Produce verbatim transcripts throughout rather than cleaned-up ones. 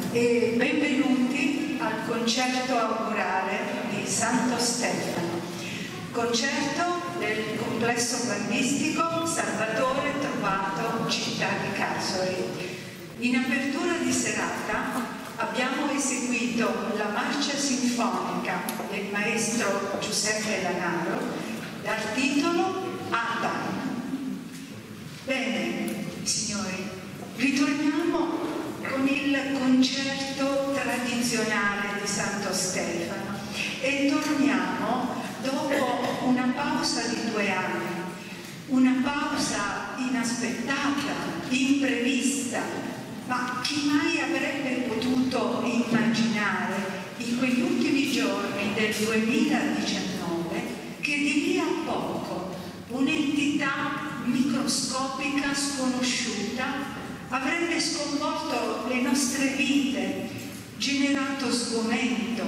e benvenuti al concerto augurale di Santo Stefano, concerto del complesso bandistico Salvatore Trovato Città di Casoli. In apertura di serata abbiamo eseguito la marcia sinfonica del maestro Giuseppe Lanaro dal titolo Adam. Bene, signori, ritorniamo con il concerto tradizionale di Santo Stefano e torniamo dopo una pausa di due anni, una pausa inaspettata, imprevista, ma chi mai avrebbe potuto immaginare in quegli ultimi giorni del duemiladiciannove che di lì a poco un'entità microscopica sconosciuta avrebbe sconvolto le nostre vite, generato sgomento,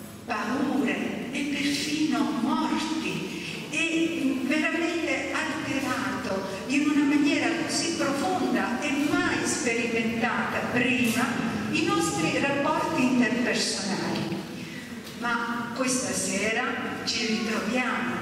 paure e perfino morti e veramente alterato in una maniera così profonda e mai sperimentata prima i nostri rapporti interpersonali. Ma questa sera ci ritroviamo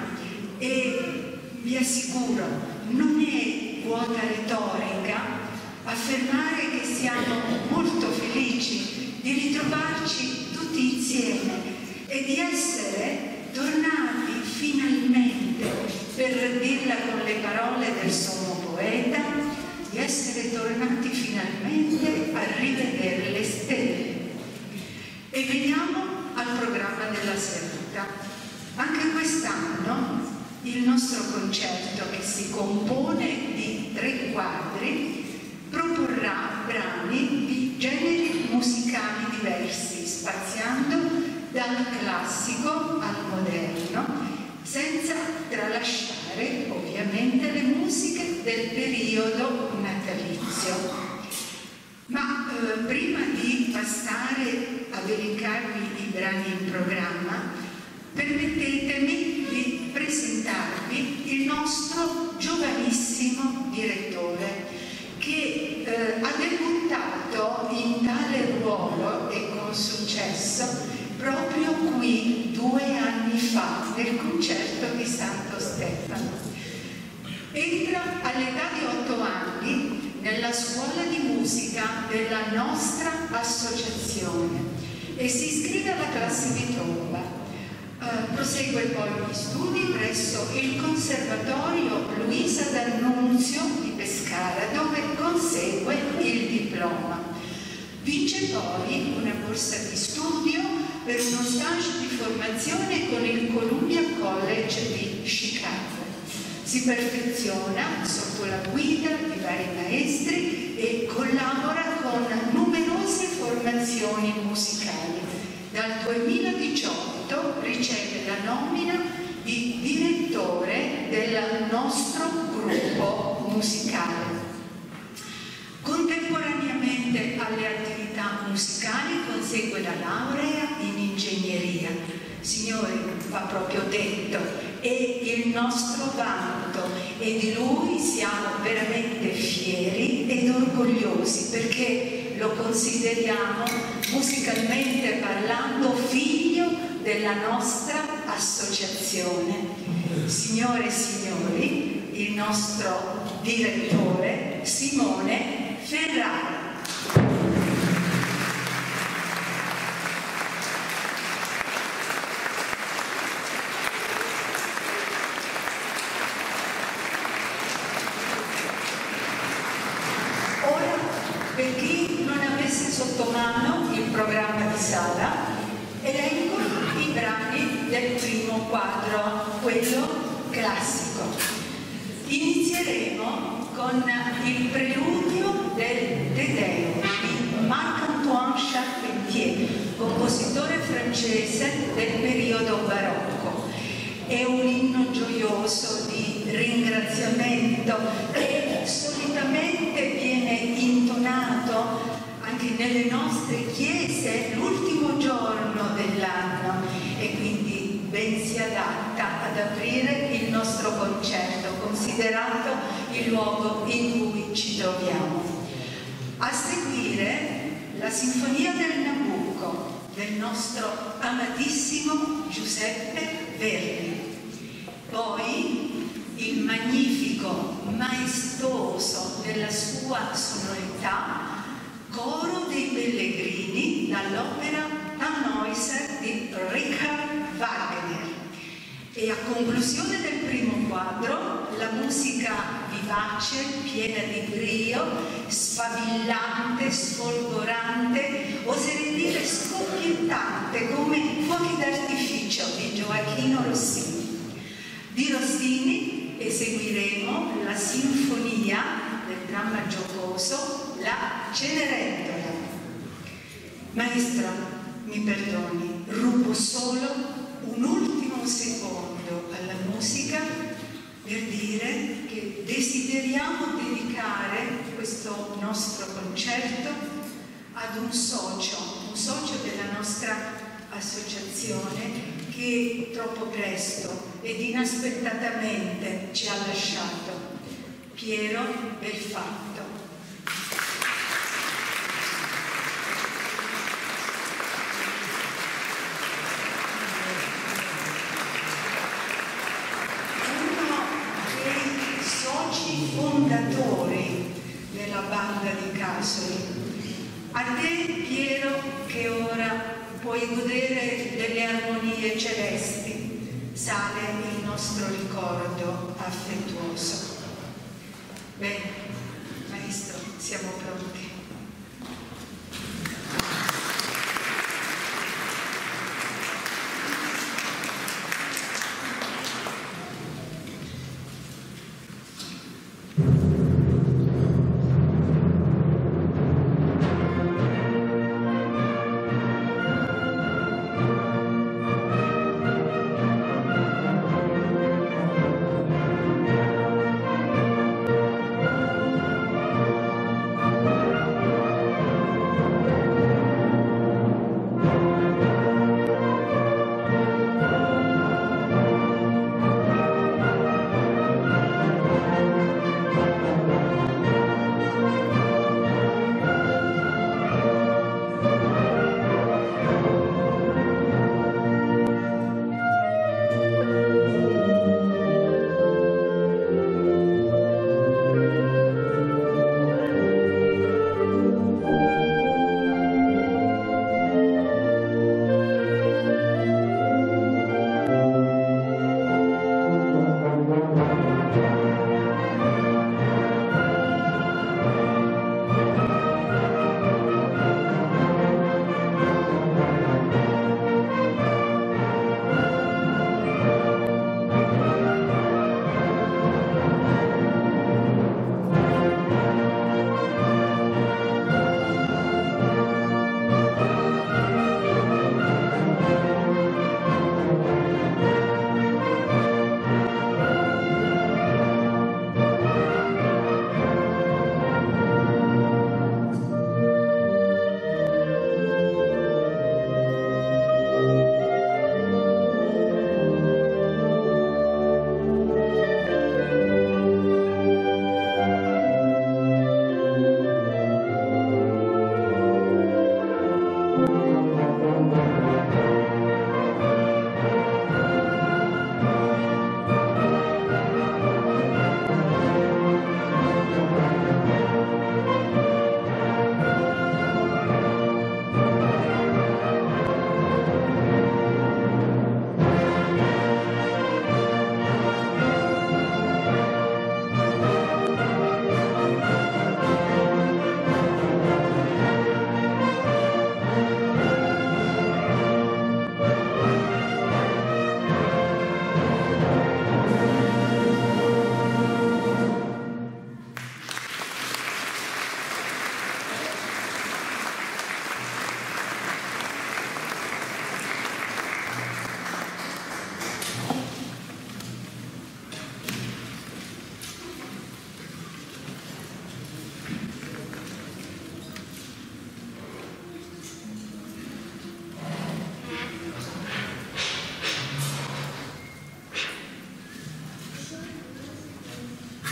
e vi assicuro, non è vuota retorica affermare che siamo molto felici di ritrovarci tutti insieme e di essere tornati finalmente, per dirla con le parole del sommo poeta, di essere tornati finalmente a rivedere le stelle. E veniamo al programma della serata. Anche quest'anno il nostro concerto, che si compone di tre quadri, proporrà brani di generi musicali diversi, spaziando dal classico al moderno, senza tralasciare ovviamente le musiche del periodo natalizio. Ma eh, prima di passare ad elencarvi i brani in programma, permettetemi di presentarvi il nostro giovanissimo direttore, che eh, ha debuttato in tale ruolo e con successo proprio qui due anni fa nel concerto di Santo Stefano. Entra all'età di otto anni nella scuola di musica della nostra associazione e si iscrive alla classe di tromba. Uh, prosegue poi gli studi presso il Conservatorio Luisa D'Annunzio di Pescara, dove consegue il diploma. Vince poi una borsa di studio per uno stage di formazione con il Columbia College di Chicago. Si perfeziona sotto la guida di vari maestri e collabora con numerose formazioni musicali. Dal duemiladiciotto riceve la nomina di direttore del nostro gruppo musicale. Contemporaneamente alle attività musicali consegue la laurea in ingegneria. Signori, va proprio detto, è il nostro vanto e di lui siamo veramente fieri ed orgogliosi, perché lo consideriamo, musicalmente parlando, figlio della nostra associazione. Signore e signori, il nostro direttore Simone Ferrara. Per chi non avesse sotto mano il programma di sala, elenco i brani del primo quadro, quello classico. Inizieremo con il preludio del Te Deum di Marc-Antoine Charpentier, compositore francese del periodo barocco. È un inno gioioso di ringraziamento che solitamente viene intonato anche nelle nostre chiese l'ultimo giorno dell'anno e quindi ben si adatta ad aprire il nostro concerto, considerato il luogo in cui ci troviamo. A seguire la la Sinfonia del Nabucco del nostro amatissimo Giuseppe Verdi, poi il magnifico, maestoso della sua sonorità Coro dei Pellegrini dall'opera Tannhäuser di Richard Wagner. E a conclusione del primo quadro, la musica vivace, piena di brio, sfavillante, sfolgorante, oserei dire scoppiettante come fuochi d'artificio di Gioacchino Rossini. Di Rossini eseguiremo la sinfonia del dramma giocoso La Cenerentola. Maestro, mi perdoni, rubo solo un ultimo secondo alla musica per dire che desideriamo dedicare questo nostro concerto ad un socio, un socio della nostra associazione che troppo presto ed inaspettatamente ci ha lasciato, Piero Belfatto. Fondatori della banda di Casoli. A te, Piero, che ora puoi godere delle armonie celesti, sale il nostro ricordo affettuoso. Bene, maestro, siamo pronti.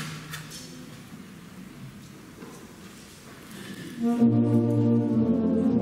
Thank you.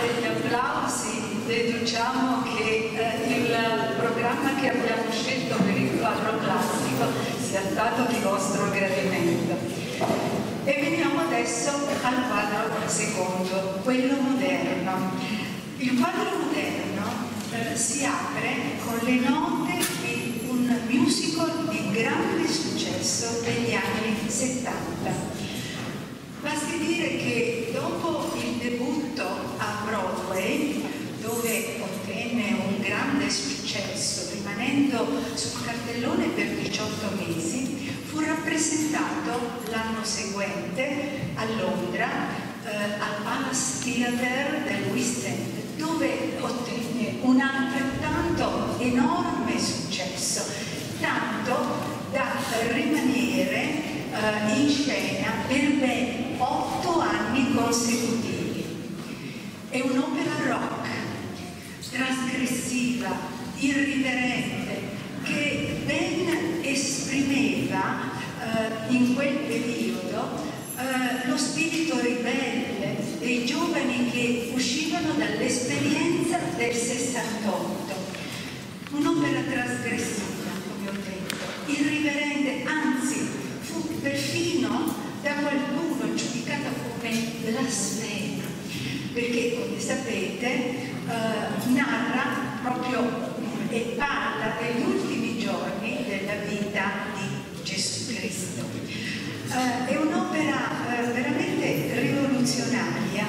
degli applausi deduciamo che eh, il programma che abbiamo scelto per il quadro classico sia stato di vostro gradimento. E veniamo adesso al quadro secondo, quello moderno. Il quadro moderno eh, si apre con le note di un musical di grande successo degli anni settanta. Basti dire che dopo il debutto a Broadway, dove ottenne un grande successo, rimanendo sul cartellone per diciotto mesi, fu rappresentato l'anno seguente a Londra eh, al Palace Theatre del West End, dove ottenne un altrettanto enorme successo, tanto da rimanere Uh, in scena per ben otto anni consecutivi. È un'opera rock, trasgressiva, irriverente, che ben esprimeva uh, in quel periodo uh, lo spirito ribelle dei giovani che uscivano dall'esperienza del sessantotto. Un'opera trasgressiva, come ho detto, irriverente, anzi perfino da qualcuno giudicata come blasfema, perché come sapete eh, narra proprio e parla degli ultimi giorni della vita di Gesù Cristo. Eh, è un'opera eh, veramente rivoluzionaria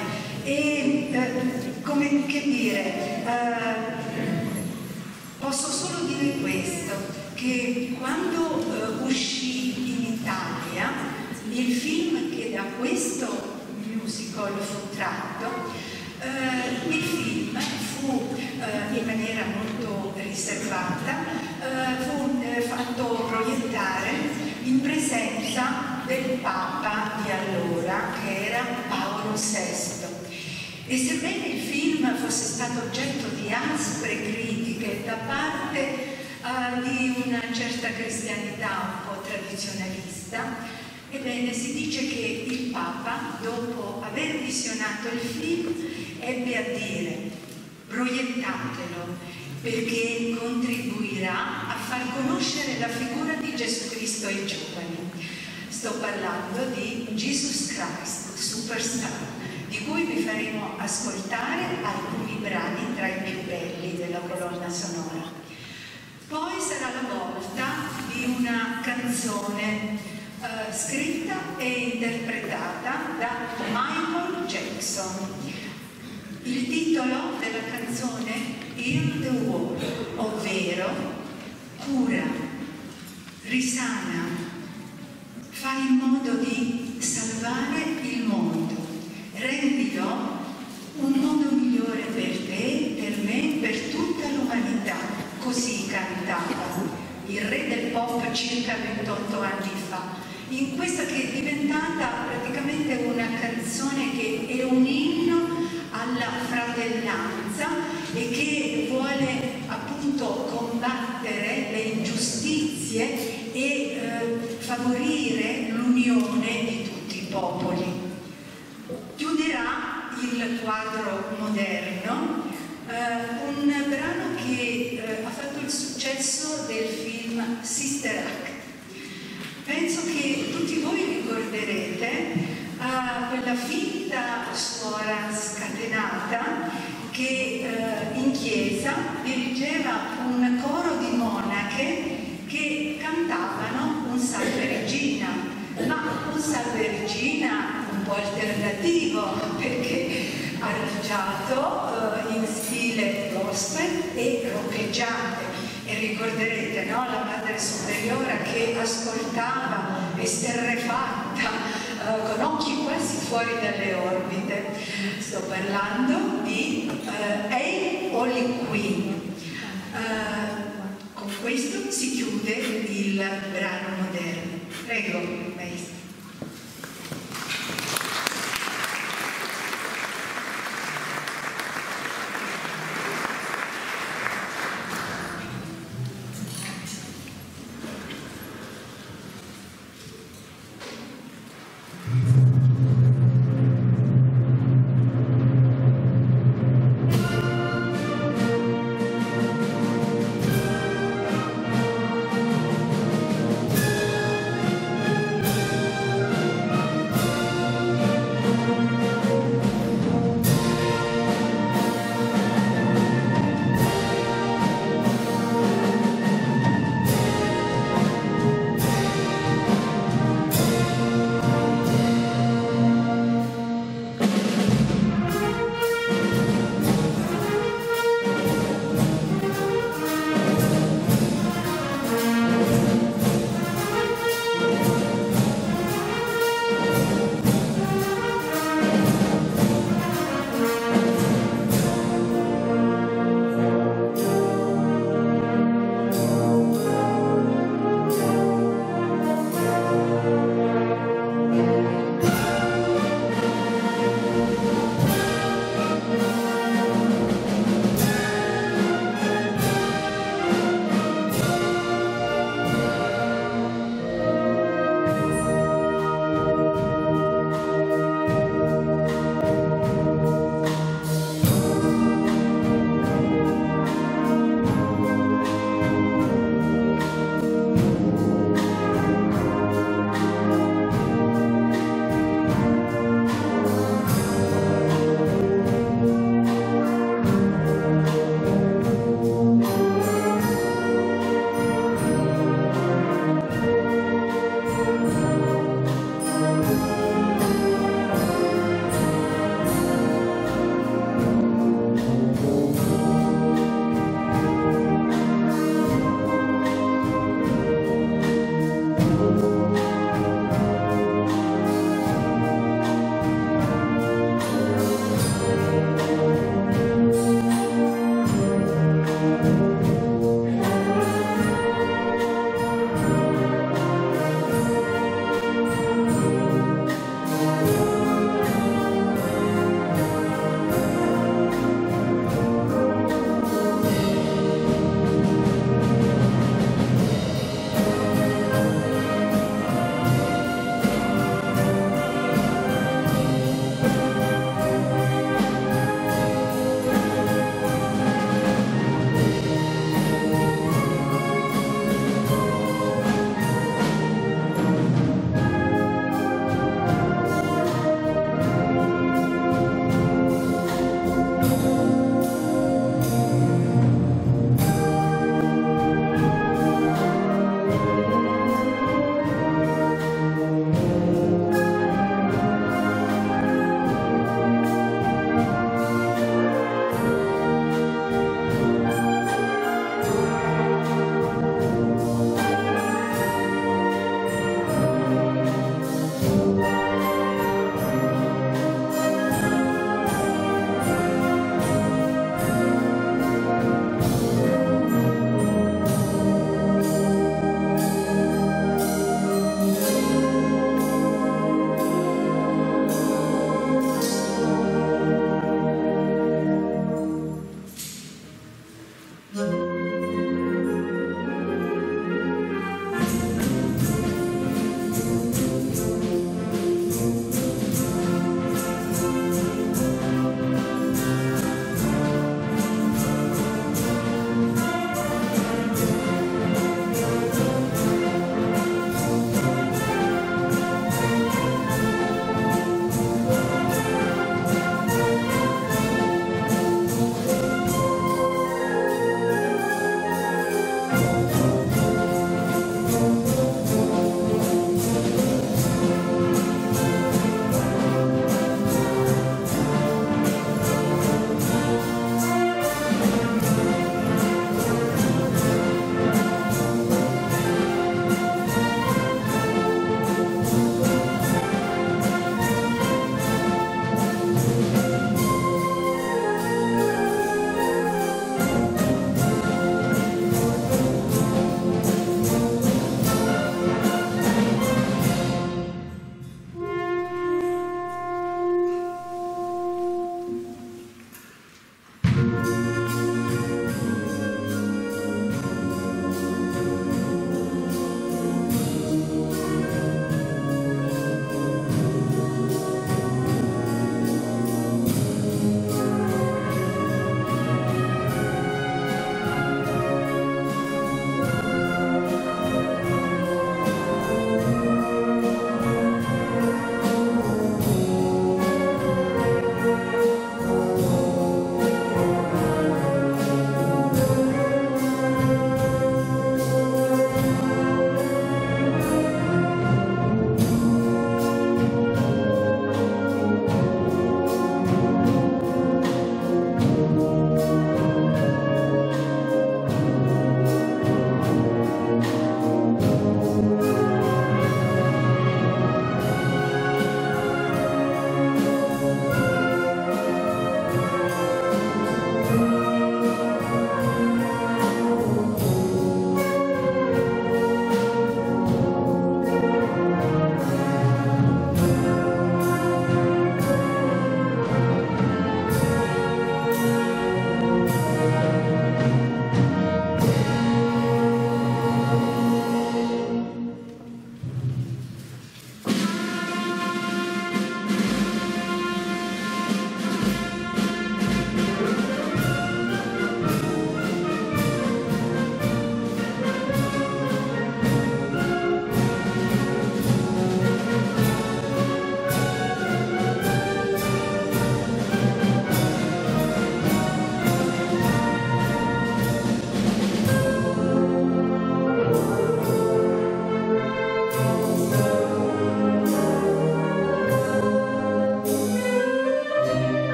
e eh, come che dire, eh, posso solo dire questo, che quando eh, uscì Italia, il film che da questo musical fu tratto, eh, il film fu eh, in maniera molto riservata, eh, fu eh, fatto proiettare in presenza del Papa di allora, che era Paolo sesto. E sebbene il film fosse stato oggetto di aspre critiche da parte Uh, di una certa cristianità un po' tradizionalista, ebbene si dice che il Papa, dopo aver visionato il film, ebbe a dire: proiettatelo perché contribuirà a far conoscere la figura di Gesù Cristo ai giovani. Sto parlando di Jesus Christ Superstar, di cui vi faremo ascoltare alcuni brani tra i più belli della colonna sonora. Poi sarà la volta di una canzone eh, scritta e interpretata da Michael Jackson. Il titolo della canzone Heal the World, ovvero cura, risana, fai in modo di salvare il mondo, rendilo un mondo migliore per te, per me, per tutta l'umanità. Così cantava il re del pop circa ventotto anni fa, in questa che è diventata praticamente una canzone che è un inno alla fratellanza e che vuole appunto combattere le ingiustizie e eh, favorire l'unione di tutti i popoli. Chiuderà il quadro moderno Uh, un brano che uh, ha fatto il successo del film Sister Act. Penso che tutti voi ricorderete uh, quella finta suora scatenata che uh, in chiesa dirigeva un coro di monache che cantavano un Salve Regina, ma un Salve Regina un po' alternativo, perché arrangiato uh, in stile gospel e roccheggiante. E ricorderete, no? La Madre Superiora che ascoltava esterrefatta, uh, con occhi quasi fuori dalle orbite. Sto parlando di uh, Hail Holy Queen. Uh, con questo si chiude il brano moderno. Prego, maestro.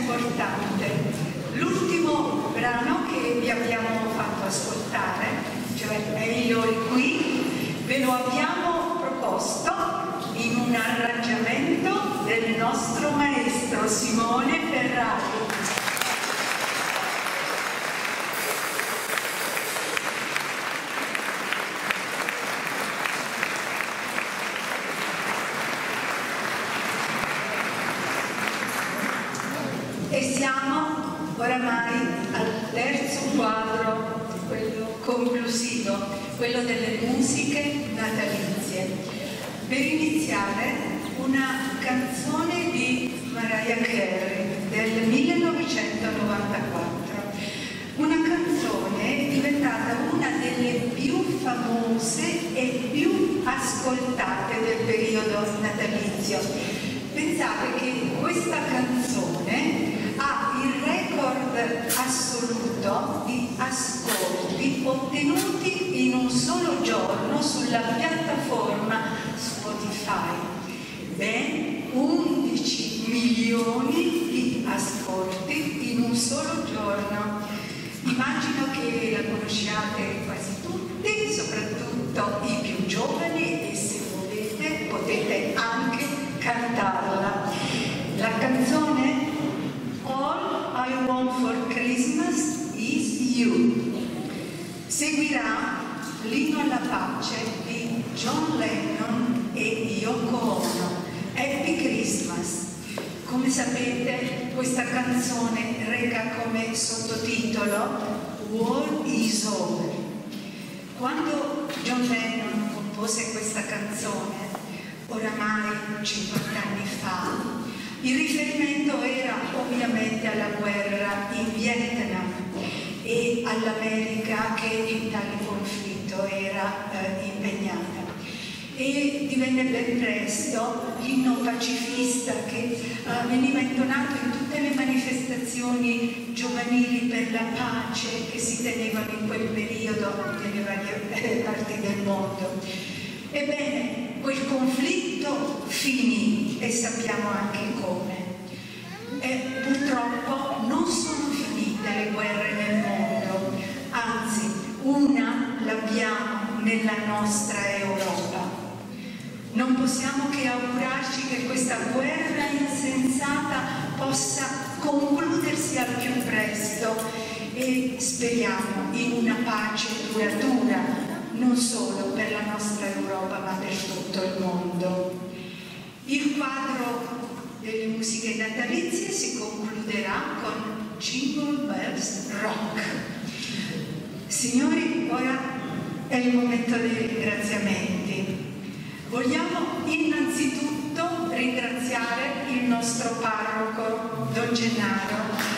importante. L'ultimo brano che vi abbiamo fatto ascoltare, cioè È migliore qui, ve lo abbiamo proposto in un arrangiamento del nostro maestro Simone Ferrari. E siamo oramai al terzo quadro, quello conclusivo, quello delle musiche natalizie. Per iniziare, una canzone di Mariah Carey del millenovecentonovantaquattro, una canzone diventata una delle più famose e più ascoltate del periodo natalizio. Pensate che questa canzone ha il record assoluto di ascolti ottenuti in un solo giorno sulla piattaforma Spotify. Ben undici milioni di ascolti in un solo giorno. Immagino che la conosciate quasi tutti, soprattutto i più giovani, e se volete potete anche cantarla. La canzone All I Want for Christmas is You. Seguirà l'inno alla pace di John Lennon e Yoko Ono, Happy Christmas. Come sapete, questa canzone reca come sottotitolo War is Over. Quando John Lennon compose questa canzone, oramai cinquanta anni fa, il riferimento era ovviamente alla guerra in Vietnam e all'America che in tale conflitto era eh, impegnata. E divenne ben presto l'inno pacifista che eh, veniva intonato in tutte le manifestazioni giovanili per la pace che si tenevano in quel periodo nelle varie eh, parti del mondo. Ebbene, quel conflitto finì e sappiamo anche come. E purtroppo non sono finite le guerre nel mondo, anzi una l'abbiamo nella nostra Europa. Non possiamo che augurarci che questa guerra insensata possa concludersi al più presto e speriamo in una pace duratura, non solo per la nostra Europa ma per tutto il mondo. Il quadro delle musiche natalizie si concluderà con Jingle Bells Rock. Signori, ora è il momento dei ringraziamenti. Vogliamo innanzitutto ringraziare il nostro parroco, Don Gennaro,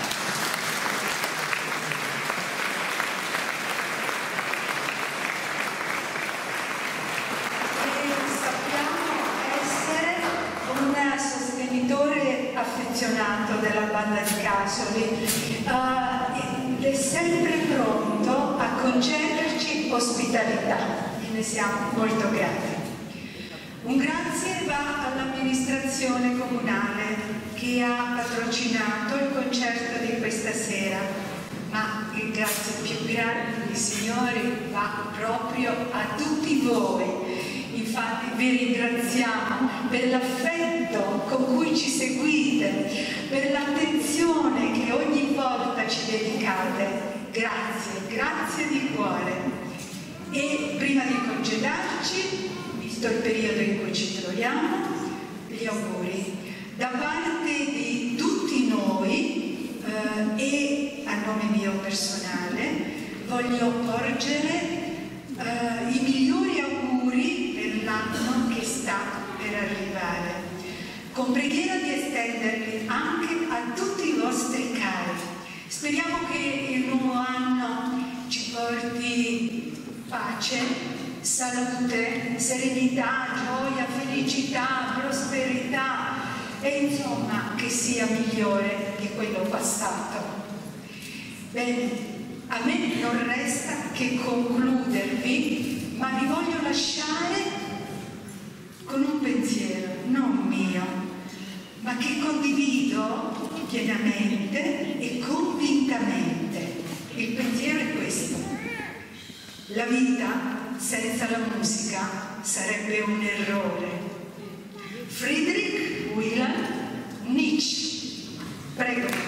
affezionato della banda di Casoli, uh, è sempre pronto a concederci ospitalità, ne siamo molto grati. Un grazie va all'amministrazione comunale che ha patrocinato il concerto di questa sera, ma il grazie più grande, signori, va proprio a tutti voi. Infatti vi ringraziamo per l'affetto con cui ci seguite, per l'attenzione che ogni volta ci dedicate. Grazie, grazie di cuore. E prima di congedarci, visto il periodo in cui ci troviamo, gli auguri da parte di tutti noi eh, e a nome mio personale voglio porgere eh, i migliori auguri l'anno che sta per arrivare, con preghiera di estenderli anche a tutti i vostri cari. Speriamo che il nuovo anno ci porti pace, salute, serenità, gioia, felicità, prosperità e insomma che sia migliore di quello passato. Bene, a me non resta che concludervi, ma vi voglio lasciare con un pensiero, non mio, ma che condivido pienamente e convintamente. Il pensiero è questo: la vita senza la musica sarebbe un errore. Friedrich Wilhelm Nietzsche. Prego.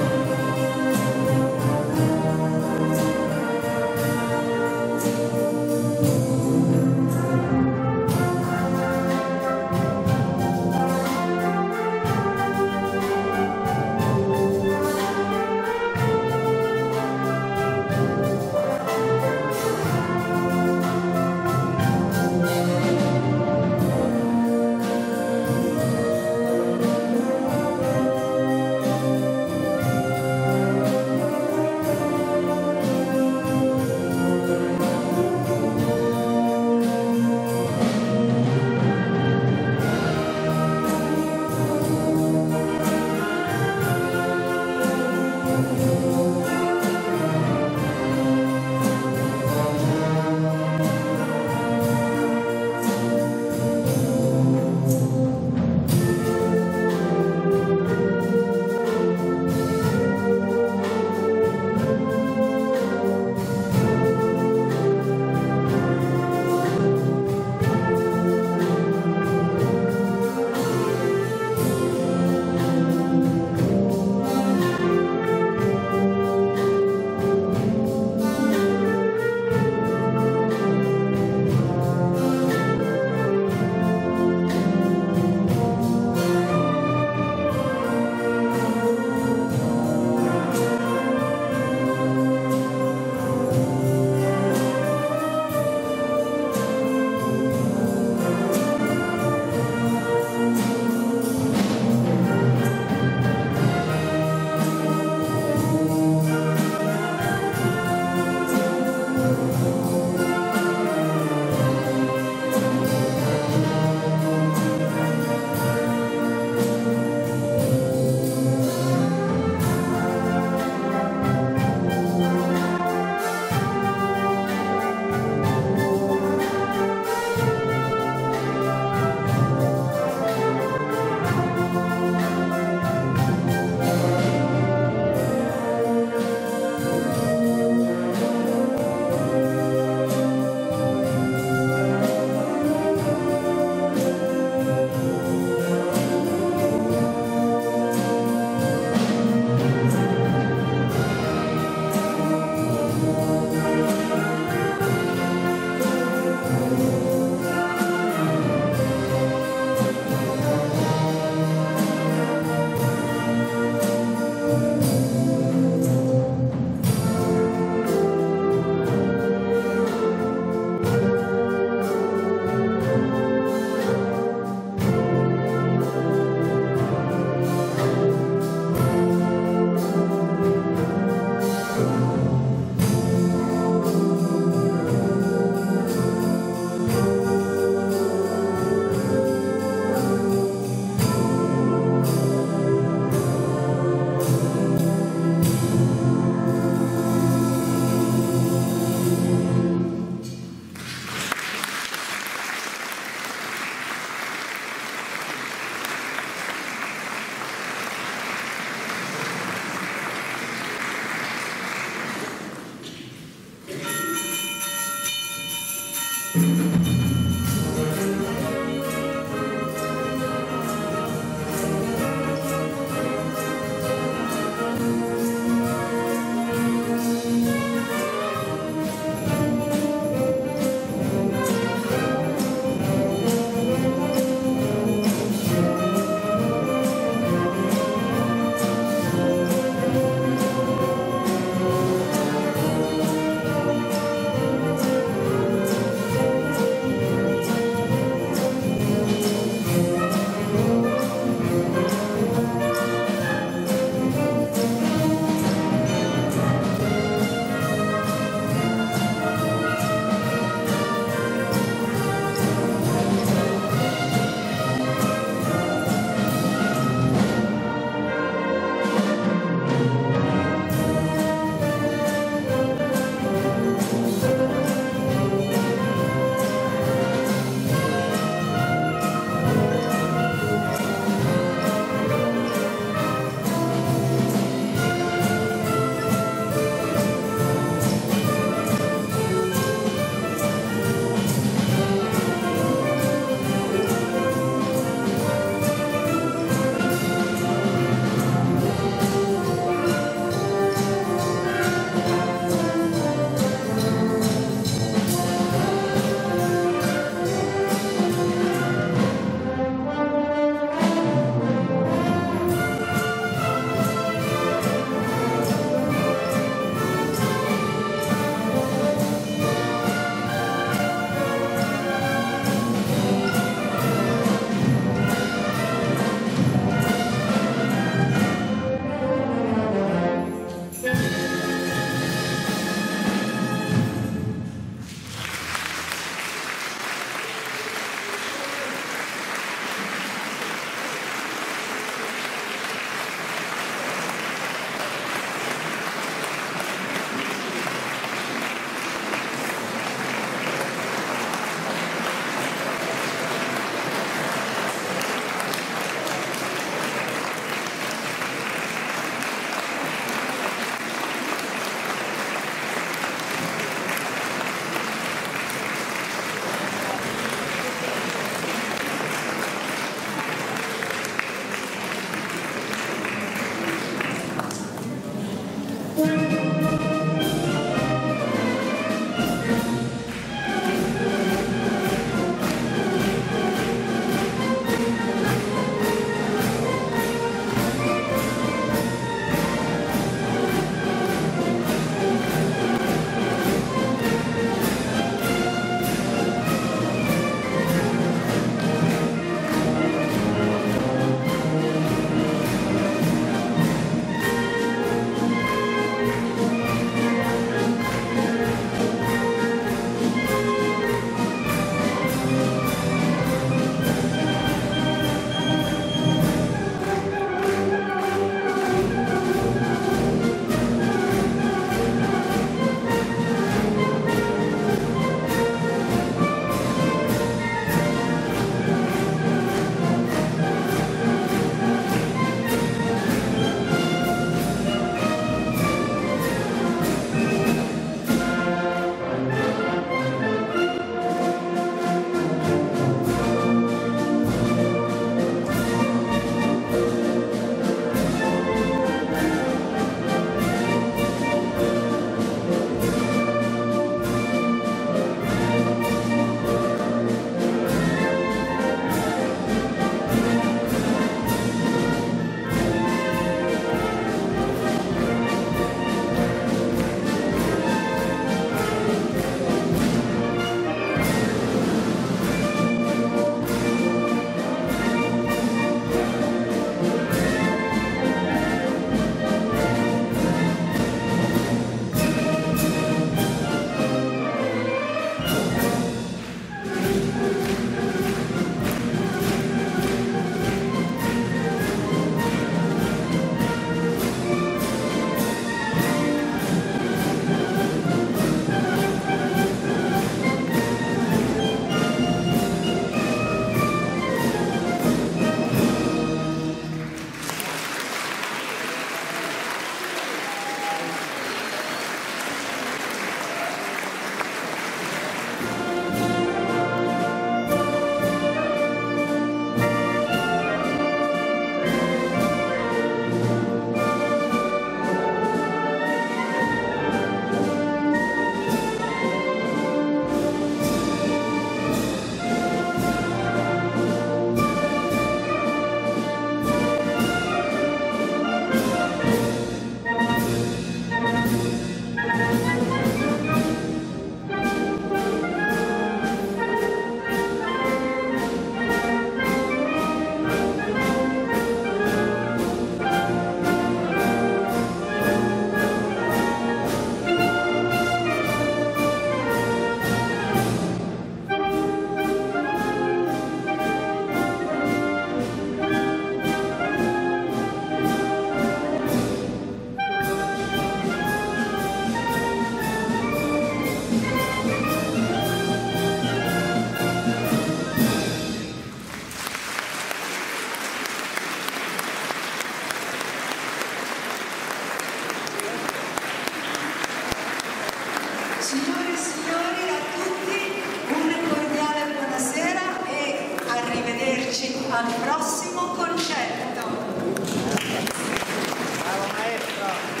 Signore e signori, a tutti un cordiale buonasera e arrivederci al prossimo concerto. Bravo maestro!